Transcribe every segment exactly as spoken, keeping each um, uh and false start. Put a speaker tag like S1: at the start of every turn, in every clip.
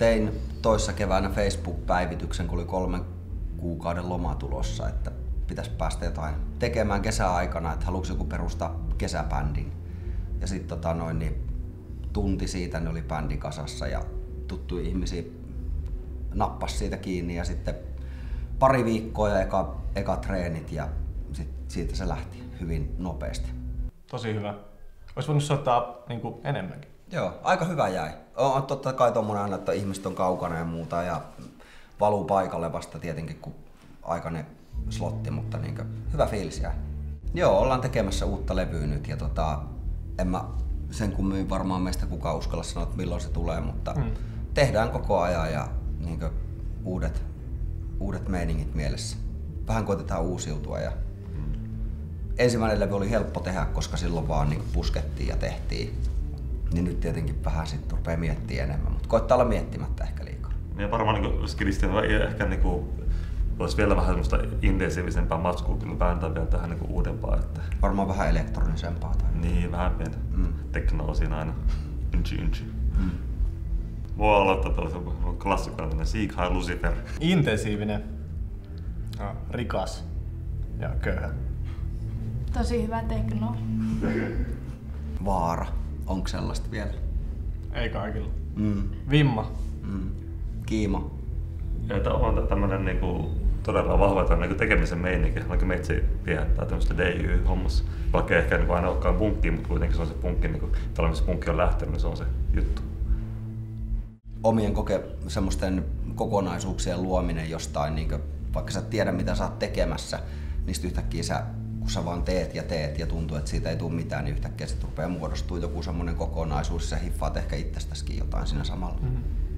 S1: tein toissa keväänä Facebook-päivityksen, kun oli kolmen kuukauden loma tulossa, että pitäisi päästä jotain tekemään kesäaikana, että haluatko joku perustaa kesäbändin. Ja sitten tota noin, niin tunti siitä ne oli bändi kasassa ja tuttuja ihmisiä nappasi siitä kiinni ja sitten pari viikkoa ja eka, eka treenit ja sit siitä se lähti hyvin nopeasti.
S2: Tosi hyvä. Olisi voinut soittaa niin kuin enemmänkin.
S1: Joo, aika hyvä jäi. On totta kai tommonen aina, että ihmiset on kaukana ja muuta ja valuu paikalle vasta tietenkin, kun aikainen slotti, mutta niin kuin, hyvä fiilis jäi. Joo, ollaan tekemässä uutta levyä nyt ja tota, en mä sen kummin varmaan meistä kukaan uskalla sanoa, että milloin se tulee, mutta mm. tehdään koko ajan ja niin kuin, uudet, uudet meiningit mielessä. Vähän koitetaan uusiutua ja ensimmäinen levy oli helppo tehdä, koska silloin vaan niin puskettiin ja tehtiin. Niin nyt tietenkin vähän sitten rupeaa miettimään enemmän, mutta koittaa olla miettimättä ehkä liikaa.
S3: Ja varmaan niin skillisten ehkä niin kuin, olisi vielä vähän semmoista intensiivisempää matskua kyllä vääntää vielä tähän niin kuin uudempaa. Että...
S1: Varmaan vähän elektronisempaa. Tai...
S3: Niin, vähän pientä. Mm. Teknoa siinä aina. Ynchi, ynchi. Mm. Voi aloittaa tällaisen klassikkoinen Seek High Lucifer.
S2: Intensiivinen, ja rikas ja köyhä.
S4: Tosi hyvä tekno.
S1: Vaara. Onko sellaista vielä?
S2: Ei kaikilla.
S1: Mm.
S2: Vimma.
S1: Mm. Kiima.
S3: Ja tämä on tämmöinen niinku, todella vahva niinku, tekemisen meininki. Vaikka meitsi viehättää tämmöistä D I Y-hommassa. Vaikka ehkä niinku, aina olekaan punkki, mutta kuitenkin se on se punkki, niinku, tällä missä punkki on lähtenyt, niin se on se juttu.
S1: Omien koke- semmoisten kokonaisuuksien luominen jostain, niin kuin, vaikka sä et tiedä mitä sä oot tekemässä, niin yhtäkkiä sä, kun sä vaan teet ja teet ja tuntuu, että siitä ei tule mitään, niin yhtäkkiä sit rupeaa muodostua joku semmoinen kokonaisuus ja sä hiffaat ehkä itsestäskin jotain siinä samalla.
S2: Mm-hmm.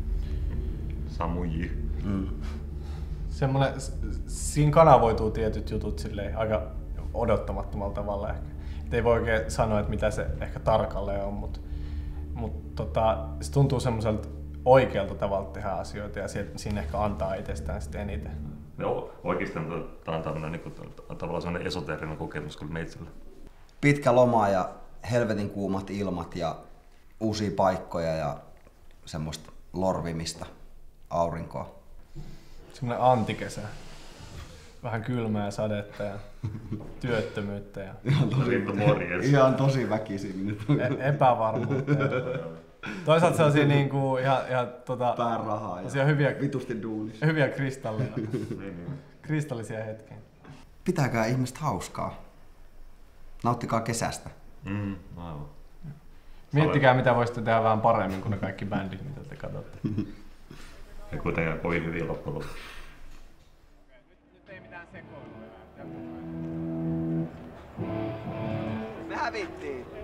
S3: Samuji.
S1: Mm.
S2: Semmoinen, siinä kanavoituu tietyt jutut silleen, aika odottamattomalla tavalla ehkä. Et ei voi oikein sanoa, että mitä se ehkä tarkalleen on, mutta mut, tota, se tuntuu semmoiselta oikealta tavalla tehdä asioita ja siinä ehkä antaa itsestään sitten eniten.
S3: Joo, oikeastaan tämä on tämmöinen niin kuin, tavallaan semmoinen esoteerinen kokemus kyllä meitsillä.
S1: Pitkä loma ja helvetin kuumat ilmat ja uusia paikkoja ja semmoista lorvimista, aurinkoa.
S2: Semmoinen antikesä. Vähän kylmää ja sadetta ja työttömyyttä. Ja
S1: ihan, tosi, ihan tosi väkisin nyt.
S2: E- epävarmuutta. Toisaalta sellaisia niinku ihan, ihan tota,
S1: päärahaa ja
S2: hyviä,
S1: vitusti duunis.
S2: Hyviä kristalleja. Kristallisia hetkiä.
S1: Pitääkää ihmiset hauskaa. Nauttikaa kesästä.
S3: Mm, aivan.
S2: Miettikää mitä voisitte tehdä vähän paremmin kuin ne kaikki bändit, mitä te katsotte.
S3: Ei kuitenkaan kovin hyvin loppujen lopuksi.
S2: Nyt ei mitään sekoilua.
S1: Me hävittiin.